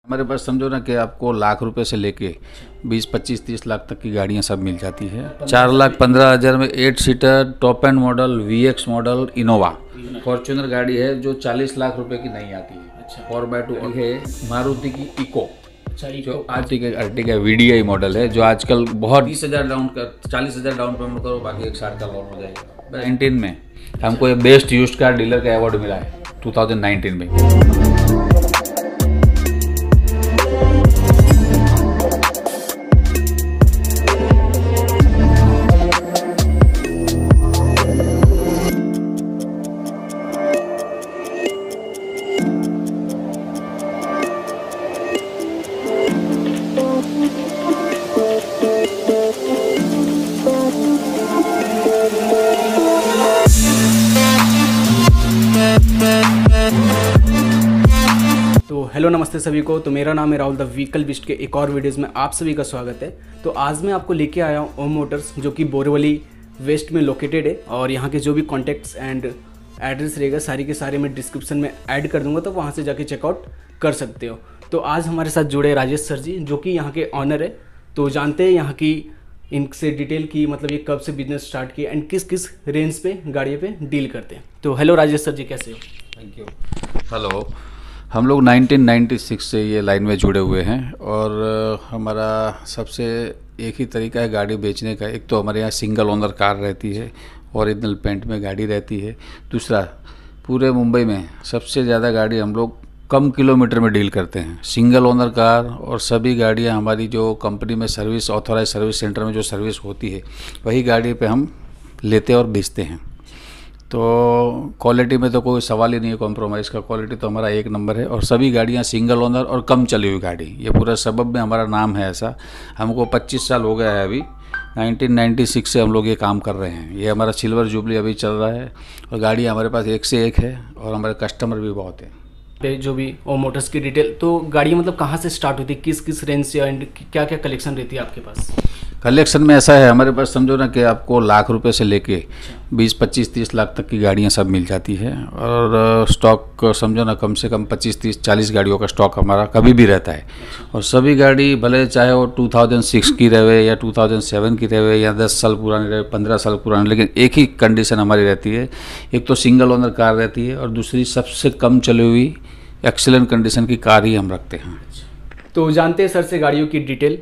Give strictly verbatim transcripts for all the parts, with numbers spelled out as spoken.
हमारे पास समझो ना कि आपको लाख रुपए से लेके बीस पच्चीस तीस लाख तक की गाड़ियां सब मिल जाती है। चार लाख पंद्रह हज़ार में eight seater top end model V X model Innova Fortuner गाड़ी है जो चालीस लाख रुपए की नहीं आती है। फोर बाय टू है मारुति की इको, जो आर्टिका आर्टिका वीडीआई मॉडल है, जो आजकल बहुत बीस हज़ार डाउन कर चालीस हज़ार डाउन पेमेंट करो, बाकी एक साठ का लोन हो जाएगा। नाइनटीन में हमको ये बेस्ट यूज्ड कार डीलर का अवार्ड मिला है टू थाउजेंड नाइनटीन में। तो हेलो नमस्ते सभी को। तो मेरा नाम है राहुल द व्हीकल बिस्ट के एक और वीडियोस में आप सभी का स्वागत है। तो आज मैं आपको लेके आया हूँ ओम मोटर्स, जो कि बोरीवली वेस्ट में लोकेटेड है, और यहाँ के जो भी कॉन्टैक्ट्स एंड एड्रेस रहेगा सारी के सारे मैं डिस्क्रिप्शन में ऐड कर दूंगा, तो वहाँ से जाके चेकआउट कर सकते हो। तो आज हमारे साथ जुड़े राजेश सर जी, जो कि यहाँ के ऑनर है। तो जानते हैं यहाँ की इनसे डिटेल की, मतलब ये कब से बिजनेस स्टार्ट किया एंड किस किस रेंज पे गाड़ी पे डील करते हैं। तो हेलो राजेश सर जी, कैसे हो? Thank you. हेलो, हम लोग नाइनटीन नाइंटी सिक्स से ये लाइन में जुड़े हुए हैं, और हमारा सबसे एक ही तरीका है गाड़ी बेचने का। एक तो हमारे यहाँ सिंगल ओनर कार रहती है, ओरिजिनल पेंट में गाड़ी रहती है। दूसरा, पूरे मुंबई में सबसे ज़्यादा गाड़ी हम लोग कम किलोमीटर में डील करते हैं, सिंगल ओनर कार। और सभी गाड़ियाँ हमारी जो कंपनी में सर्विस ऑथोराइज सर्विस सेंटर में जो सर्विस होती है, वही गाड़ी पे हम लेते और बेचते हैं। तो क्वालिटी में तो कोई सवाल ही नहीं है कॉम्प्रोमाइज़ का, क्वालिटी तो हमारा एक नंबर है। और सभी गाड़ियाँ सिंगल ओनर और कम चली हुई गाड़ी, ये पूरा सबब में हमारा नाम है ऐसा। हमको पच्चीस साल हो गया है अभी, नाइनटीन नाइंटी सिक्स से हम लोग ये काम कर रहे हैं। ये हमारा सिल्वर जुबली अभी चल रहा है, और गाड़ी हमारे पास एक से एक है, और हमारे कस्टमर भी बहुत हैं। जो भी ओम मोटर्स की डिटेल, तो गाड़ी मतलब कहाँ से स्टार्ट होती है, किस किस रेंज से, एंड क्या क्या कलेक्शन रहती है आपके पास? कलेक्शन में ऐसा है, हमारे पास समझो ना कि आपको लाख रुपए से लेके बीस पच्चीस तीस लाख तक की गाड़ियां सब मिल जाती है। और स्टॉक समझो ना कम से कम पच्चीस तीस चालीस गाड़ियों का स्टॉक हमारा कभी भी रहता है। और सभी गाड़ी भले चाहे वो टू थाउजेंड सिक्स की रहे या टू थाउजेंड सेवन की रहे या दस साल पुरानी रहे, पंद्रह साल पुरानी, लेकिन एक ही कंडीशन हमारी रहती है। एक तो सिंगल ओनर कार रहती है, और दूसरी सबसे कम चली हुई एक्सीलेंट कंडीशन की कार ही हम रखते हैं। तो जानते हैं सर से गाड़ियों की डिटेल।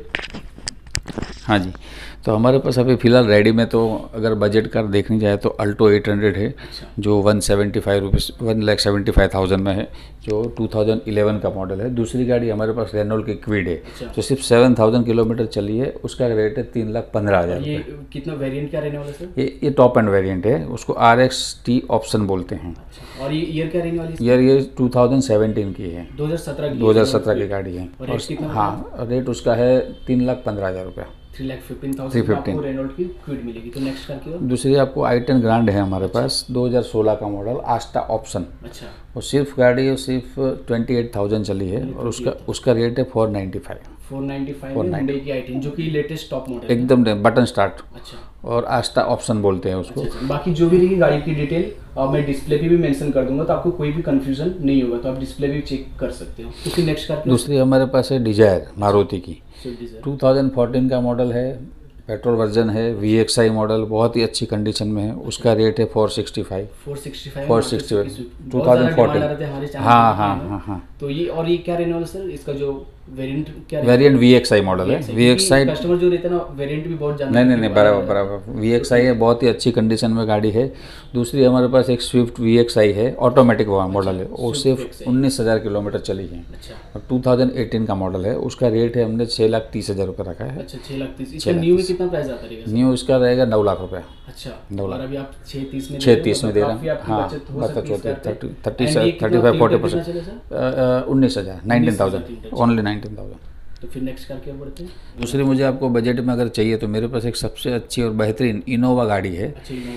हाँ जी, तो हमारे पास अभी फ़िलहाल रेडी में तो अगर बजट कार देखनी जाए तो अल्टो एट हंड्रेड है, जो one seventy five rupees one lakh seventy five thousand में है, जो टू थाउजेंड इलेवन का मॉडल है। दूसरी गाड़ी हमारे पास रेनॉल्ट की क्विड है, जो सिर्फ सेवन थाउजेंड किलोमीटर चली है, उसका रेट है तीन लाख पंद्रह हज़ार। ये कितना वेरिएंट क्या रहने वाला सर? ये ये टॉप एंड वेरिएंट है, उसको आर एक्स टी ऑप्शन बोलते हैं। और ये ईयर क्या रहने वाली है? ईयर ये टू थाउजेंड सेवेंटीन की है, दो हज़ार सत्रह की दो हज़ार सत्रह की गाड़ी है। और कितना? हाँ, रेट उसका है तीन लाख पंद्रह हज़ार रुपया। थ्री लाख फिफ्टीन थाउजेंड आपको रेनॉल्ट की क्विड मिलेगी। तो नेक्स्ट कार की दूसरी आपको आई टेन ग्रांड है हमारे पास, दो हज़ार सोलह का मॉडल, आस्टा ऑप्शन। अच्छा। वो सिर्फ गाड़ी सिर्फ ट्वेंटी एट थाउजेंड चली है, और उसका उसका रेट है four ninety five. Four ninety five में हुंडई की आई टेन, जो कि लेटेस्ट टॉप मॉडल है, एकदम बटन स्टार्ट। अच्छा। और आस्टा ऑप्शन बोलते हैं उसको। अच्छा, बाकी जो भी रहेगी गाड़ी की डिटेल और मैं डिस्प्ले पे भी मेंशन कर दूंगा, तो आपको कोई भी कंफ्यूजन नहीं होगा, तो आप डिस्प्ले भी चेक कर सकते हो। तो फिर नेक्स्ट कार दूसरी हमारे पास है डिजायर मारुति की, टू थाउजेंड फोर्टीन का मॉडल है, पेट्रोल वर्जन है, वी एक्स आई मॉडल, बहुत ही अच्छी कंडीशन में है। उसका रेट है four sixty five. Four sixty five four sixty five two thousand fourteen. हाँ हाँ हाँ हाँ। तो ये और ये क्या रहने वाला सर, इसका जो वेरिएंट क्या? Variant V X I model है। वी एक्स आई कस्टमर जो रहते हैं ना, वेरिएंट भी बहुत ज्यादा। नहीं नहीं नहीं, बराबर बराबर वी एक्स आई है, बहुत ही अच्छी कंडीशन में गाड़ी है। दूसरी हमारे पास एक स्विफ्ट वी एक्स आई है, ऑटोमेटिक मॉडल है, वो सिर्फ उन्नीस हज़ार किलोमीटर चली है, और टू थाउजेंड एटीन का मॉडल है। उसका रेट है हमने छः लाख तीस हज़ार रुपये रखा है। अच्छा, छः लाख तीस। इसका न्यू में कितना प्राइस आता रहेगा? न्यू इसका रहेगा नौ लाख रुपया। अच्छा, नौ लाख। अभी आप छः तीस में छः तीस में दे रहे हैं। हाँ, बचत होती है thirty thirty thirty five forty percent. उन्नीस हज़ार nineteen thousand only nineteen thousand. तो फिर नेक्स्ट कार क्या बढ़ते हैं? दूसरी मुझे आपको बजट में अगर चाहिए तो मेरे पास एक सबसे अच्छी और बेहतरीन इनोवा गाड़ी है।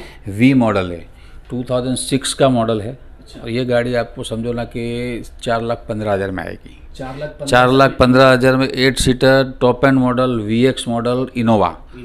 वी मॉडल है, टू थाउजेंड सिक्स का मॉडल है। अच्छा। और ये गाड़ी आपको समझो ना कि चार लाख पंद्रह हज़ार में आएगी। चार लाख चार लाख पंद्रह हज़ार में eight seater top end model V X model Innova.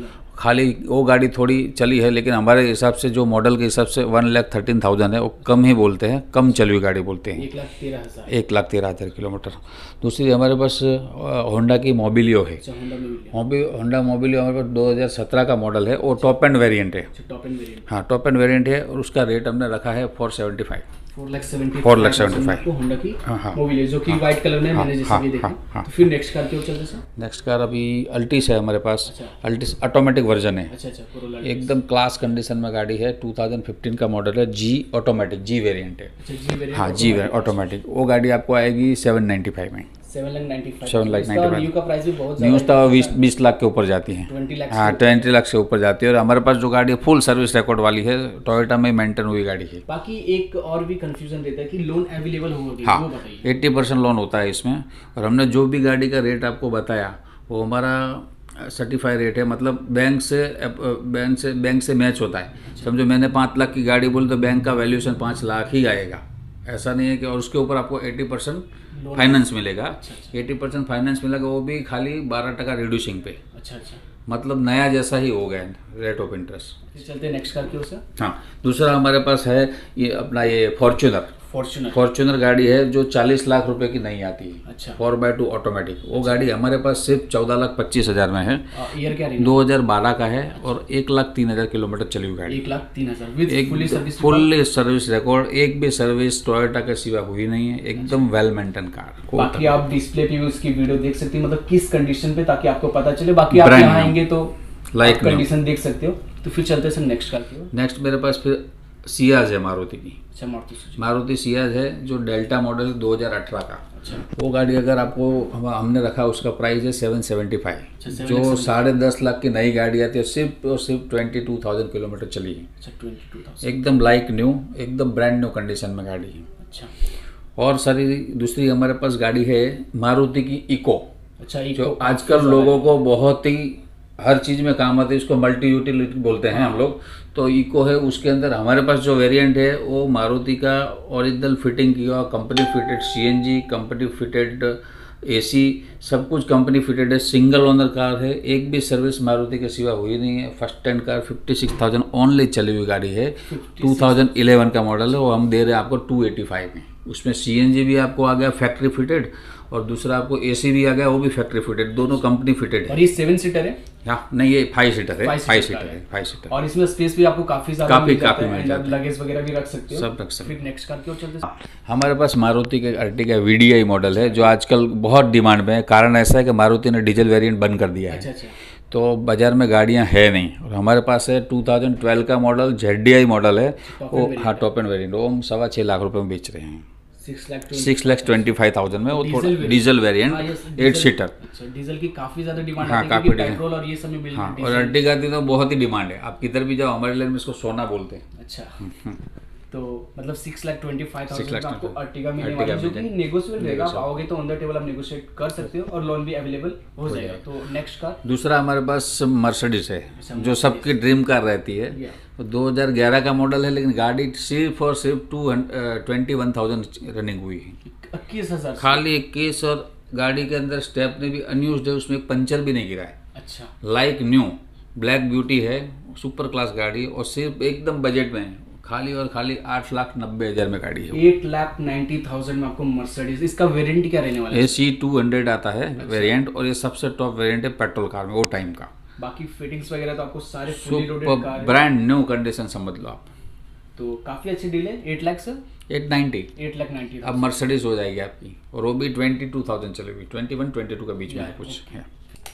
खाली वो गाड़ी थोड़ी चली है, लेकिन हमारे हिसाब से जो मॉडल के हिसाब से वन लाख थर्टीन थाउजेंड है, वो कम ही बोलते हैं, कम चली हुई गाड़ी बोलते हैं। एक लाख तेरह हज़ार एक लाख तेरह हज़ार किलोमीटर। दूसरी हमारे पास होंडा की मोबिलियो है। मोबी होंडा मोबिलियो हमारे पास दो हज़ार सत्रह का मॉडल है, वो टॉप एंड वेरिएंट है। टॉप एंड वेरिएंट, हाँ टॉप एंड वेरिएंट है, और उसका रेट हमने रखा है four seventy five four lakh seventy four lakh seventy five Honda की हाँ हाँ मोबिलियो, जो कि व्हाइट कलर में मैंने जैसे भी देखी। तो फिर नेक्स्ट कार की ओर चलते सर। नेक्स्ट कार अभी अल्टिस है हमारे पास। अल्टिस ऑटोमेटिक वर्जन है। अच्छा अच्छा, कोरोला एकदम क्लास कंडीशन में गाड़ी है। टू थाउजेंड फिफ्टीन का मॉडल है। जी ऑटोमेटिक, जी वेरिएंट है। अच्छा, जी वेरिएंट, हाँ जी ऑटोमेटिक। वो गाड़ी आपको आएगी सेवन नाइन्टी फाइव में। Seven lakh ninety five seven lakh ninety five new का प्राइस भी बहुत न्यूज़ तो बीस बीस लाख के ऊपर जाती है। ट्वेंटी लाख हाँ ट्वेंटी लाख से ऊपर जाती है। और हमारे पास जो गाड़ी है फुल सर्विस रिकॉर्ड वाली है, टोयोटा में मेंटेन हुई गाड़ी है। बाकी एक और भी कंफ्यूजन रहता है कि लोन अवेलेबल होगा, हाँ वो बताइए। एट्टी परसेंट लोन होता है इसमें। और हमने जो भी गाड़ी का रेट आपको बताया वो हमारा सर्टिफाई रेट है, मतलब बैंक से बैंक से बैंक से मैच होता है। समझो मैंने पाँच लाख की गाड़ी बोली तो बैंक का वैल्यूएशन पाँच लाख ही आएगा, ऐसा नहीं है कि। और उसके ऊपर आपको अस्सी परसेंट फाइनेंस मिलेगा। अस्सी परसेंट फाइनेंस मिलेगा, वो भी खाली बारह टका रिड्यूसिंग पे। अच्छा अच्छा, मतलब नया जैसा ही हो गया रेट ऑफ इंटरेस्ट। चलते नेक्स्ट कार की ओर से। हाँ दूसरा हमारे पास है ये अपना ये फॉर्च्यूनर। फॉर्च्यूनर फॉर्च्यूनर गाड़ी है जो चालीस लाख रुपए की नहीं आती है। अच्छा, फोर बाई टू ऑटोमेटिक। वो गाड़ी हमारे पास सिर्फ चौदह लाख पच्चीस हज़ार में है। ईयर क्या दो हज़ार बारह का है, और एक लाख तीन हज़ार किलोमीटर चली हुई गाड़ी। एक लाख तीन हज़ार विद एक fully service, full service record. एक भी सर्विस टोयोटा के सिवा हुई नहीं है। एकदम वेल मेंटेन कार। बाकी आप डिस्प्ले पे भी उसकी वीडियो देख सकते हैं, मतलब किस कंडीशन पे, ताकि आपको पता चले। बाकी आप यहाँ आएंगे तो लाइक कंडीशन देख सकते हो। तो फिर चलते हैं नेक्स्ट कार की ओर। नेक्स्ट मेरे पास फिर सियाज है मारुति की। अच्छा, मारुति सुजुकी मारुति सियाज है जो डेल्टा मॉडल दो हज़ार अठारह का। अच्छा, वो गाड़ी अगर आपको हम, हमने रखा उसका प्राइस है सेवन सेवेंटी फाइव, जो साढ़े दस लाख की नई गाड़ी आती है, सिर्फ और सिर्फ ट्वेंटी टू थाउजेंड किलोमीटर चली है। अच्छा, ट्वेंटी टू थाउजेंड एकदम लाइक न्यू, एकदम ब्रांड न्यू कंडीशन में गाड़ी है। अच्छा, और सारी दूसरी हमारे पास गाड़ी है मारुति की इको। अच्छा, जो आजकल लोगों को बहुत ही हर चीज़ में काम आती है, इसको मल्टी यूटिलिटी बोलते हैं हम लोग। तो इको है, उसके अंदर हमारे पास जो वेरिएंट है वो मारुति का ओरिजिनल फिटिंग किया, company fitted CNG, company fitted AC, सब कुछ कंपनी फिटेड है। सिंगल ओनर कार है, एक भी सर्विस मारुति के सिवा हुई नहीं है। First hand car fifty six thousand only चली हुई गाड़ी है। टू थाउजेंड इलेवन का मॉडल है, वो हम दे रहे हैं आपको टू एटी फाइव में। उसमें सीएनजी भी आपको आ गया फैक्ट्री फिटेड, और दूसरा आपको एसी भी आ गया, वो भी फैक्ट्री फिटेड, दोनों कंपनी फिटेड है। और ये सेवन सीटर है? हाँ नहीं, ये फाइव सीटर है। फाइव सीटर है, फाइव सीटर। और इसमें स्पेस भी आपको काफी ज्यादा काफी काफी मिल जाता है, लगेज वगैरह भी रख सकते हो, सब रख सकते हो। फिर नेक्स्ट कार की ओर चलते हैं। हमारे पास मारुति के अर्टिगा वीडीआई मॉडल है, जो आजकल बहुत डिमांड में है। कारण ऐसा है कि मारुति ने डीजल वेरिएंट बंद कर दिया है। अच्छा अच्छा, तो बाजार में गाड़ियां है नहीं। और हमारे पास है टू थाउजेंड ट्वेल्व का मॉडल जेडडीआई मॉडल है, वो हाँ टॉप एंड वेरिएंट, वो हम सवा छः लाख रुपए में बेच रहे हैं। Six lakhs twenty five thousand में, वो थोड़ा डीजल वेरिएंट एट सीटर। अच्छा, डीजल की काफी ज्यादा डिमांड हाँ, है, काफी पेट्रोल और ये सब में मिल हाँ, और अर्टिगा की तो बहुत ही डिमांड है। आप किधर भी जाओ, हमारे लाइन में इसको सोना बोलते हैं। अच्छा, तो मतलब six lakh twenty five thousand आपको अर्टिगा मिलने वाली है, जो कि नेगोशिएबल रहेगा। आप आओगे तो ऑन द टेबल आप नेगोशिएट कर सकते हो, और लोन भी अवेलेबल हो जाएगा। तो नेक्स्ट कार दूसरा हमारे पास मर्सिडीज है, जो सबकी ड्रीम कार रहती है। दो हज़ार ग्यारह का मॉडल है, लेकिन गाड़ी सिर्फ और सिर्फ two twenty one thousand running हुई है। इक्कीस हजार खाली इक्कीस, और गाड़ी के अंदर स्टेपनी भी अनयूज्ड है, उसमें पंचर भी नहीं गिरा है। अच्छा, लाइक न्यू ब्लैक ब्यूटी है, सुपर क्लास गाड़ी, और सिर्फ एकदम बजट में है। खाली और खाली आठ लाख नब्बे हजार में गाड़ी है। एट लाख नाइन्टी थाउजेंड में आपको मर्सिडीज। इसका वेरिएंट क्या रहने वाला है? ए सी टू हंड्रेड आता है वेरिएंट, और ये सबसे टॉप वेरिएंट है पेट्रोल कार में वो टाइम का। बाकी फिटिंग्स वगैरह तो आपको सारे फुली लोडेड कार है, ब्रांड न्यू कंडीशन समझ लो आप। तो काफी अच्छी डील है। एट लाख से eight ninety eight lakh ninety अब मर्सिडीज हो जाएगी आपकी, और वो भी ट्वेंटी टू थाउजेंड चली हुई, ट्वेंटी वन ट्वेंटी टू के बीच में कुछ है।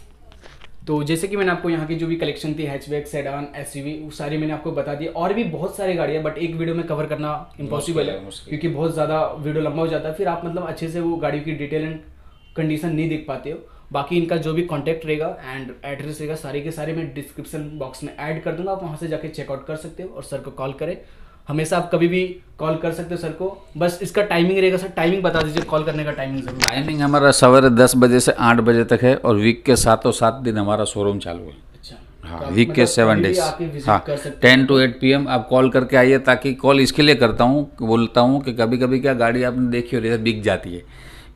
तो जैसे कि मैंने आपको यहाँ की जो भी कलेक्शन थी, हैचबैक, सेडान, एसयूवी, वो सारी मैंने आपको बता दी। और भी बहुत सारी गाड़ियाँ, बट एक वीडियो में कवर करना इम्पॉसिबल है, क्योंकि बहुत ज़्यादा वीडियो लंबा हो जाता है, फिर आप मतलब अच्छे से वो गाड़ी की डिटेल एंड कंडीशन नहीं देख पाते हो। बाकी इनका जो भी कॉन्टैक्ट रहेगा एंड एड्रेस रहेगा, सारे के सारे मैं डिस्क्रिप्शन बॉक्स में ऐड कर दूंगा। आप वहाँ से जाके चेकआउट कर सकते हो, और सर को कॉल करें। हमेशा आप कभी भी कॉल कर सकते हो सर को। बस इसका टाइमिंग रहेगा सर, टाइमिंग बता दीजिए कॉल करने का टाइमिंग जरूर। टाइमिंग हमारा सवेरे दस बजे से आठ बजे तक है, और वीक के सातों सात दिन हमारा शोरूम चालू है। अच्छा, हाँ, वीक के सेवन डेज। हाँ, ten to eight P M आप कॉल करके आइए, ताकि कॉल इसके लिए करता हूँ, बोलता हूँ कि कभी कभी क्या गाड़ी आपने देखी हो रही है बिक जाती है,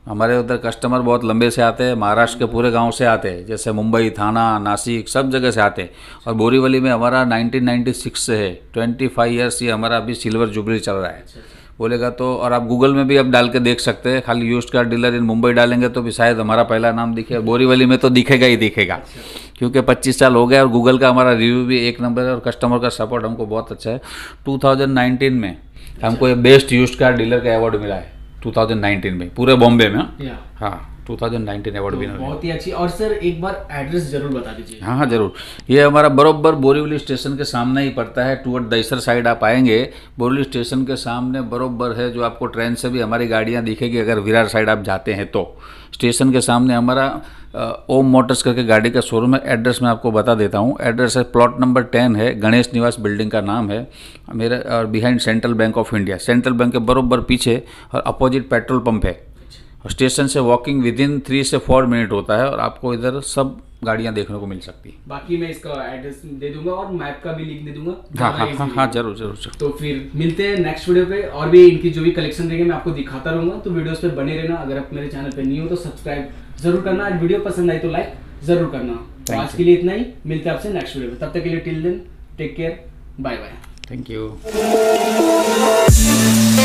हमारे उधर कस्टमर बहुत लंबे से आते हैं, महाराष्ट्र के पूरे गांव से आते हैं, जैसे मुंबई, थाना, नासिक, सब जगह से आते हैं। और बोरीवली में हमारा नाइनटीन नाइंटी सिक्स से है, पच्चीस ईयर्स ये हमारा अभी सिल्वर जुबली चल रहा है बोलेगा तो। और आप गूगल में भी अब डाल के देख सकते हैं, खाली used car dealer in Mumbai डालेंगे तो भी शायद हमारा पहला नाम दिखे, बोरीवली में तो दिखेगा ही दिखेगा, क्योंकि पच्चीस साल हो गए और गूगल का हमारा रिव्यू भी एक नंबर है और कस्टमर का सपोर्ट हमको बहुत अच्छा है। टू थाउजेंड नाइनटीन में हमको ये बेस्ट यूज्ड कार डीलर का अवार्ड मिला है, टू थाउजेंड नाइनटीन में पूरे बॉम्बे में। हाँ, two thousand nineteen award winner. बहुत ही अच्छी। और सर एक बार एड्रेस जरूर बता दीजिए। हाँ हाँ जरूर। ये हमारा बरोबर बोरीवली स्टेशन के सामने ही पड़ता है, टूवर्ड दहीसर साइड आप आएंगे, बोरीवली स्टेशन के सामने बरोबर है, जो आपको ट्रेन से भी हमारी गाड़ियाँ दिखेगी अगर विरार साइड आप जाते हैं तो। स्टेशन के सामने हमारा ओम मोटर्स करके गाड़ी का शोरूम है। एड्रेस मैं आपको बता देता हूँ। एड्रेस है प्लॉट नंबर टेन है, गणेश निवास बिल्डिंग का नाम है मेरा, और behind Central Bank of India, Central Bank के बरोबर पीछे और अपोजिट पेट्रोल पंप है। स्टेशन से वॉकिंग विद इन थ्री से फोर मिनट होता है और आपको इधर सब गाड़ियाँ देखने को मिल सकती है। बाकी मैं इसका एड्रेस दे दूंगा और मैप का भी लिंक दे दूंगा। हाँ हाँ हाँ हाँ जरूर जरूर जरूर। तो फिर मिलते हैं नेक्स्ट वीडियो पे, और भी इनकी जो भी कलेक्शन रहेंगे मैं आपको दिखाता रहूंगा, तो वीडियोस पे बने रहना। अगर आप मेरे चैनल पे नहीं हो तो सब्सक्राइब जरूर करना, वीडियो पसंद आई तो लाइक जरूर करना। तो आज के लिए इतना ही, मिलते हैं आपसे नेक्स्ट वीडियो में, तब तक के लिए till then take care, bye bye, thank you.